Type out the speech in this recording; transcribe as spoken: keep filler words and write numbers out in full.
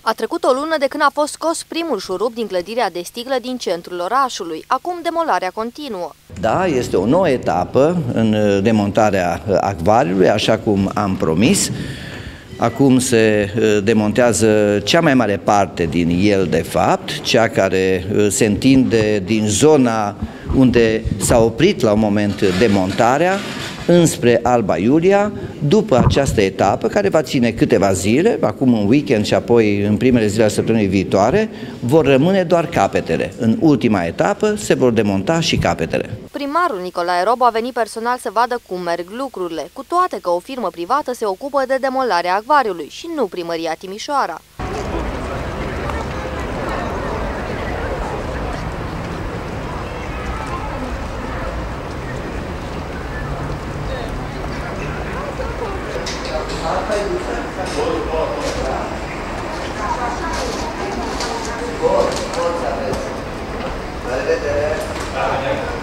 A trecut o lună de când a fost scos primul șurub din clădirea de sticlă din centrul orașului. Acum demolarea continuă. Da, este o nouă etapă în demontarea acvariului, așa cum am promis. Acum se demontează cea mai mare parte din el, de fapt, cea care se întinde din zona unde s-a oprit la un moment demontarea, înspre Alba Iulia, după această etapă, care va ține câteva zile, acum în weekend și apoi în primele zile ale săptămânii viitoare, vor rămâne doar capetele. În ultima etapă se vor demonta și capetele. Primarul Nicolae Robu a venit personal să vadă cum merg lucrurile, cu toate că o firmă privată se ocupă de demolarea acvariului și nu Primăria Timișoara. Bun, bun să aveți. La revedere!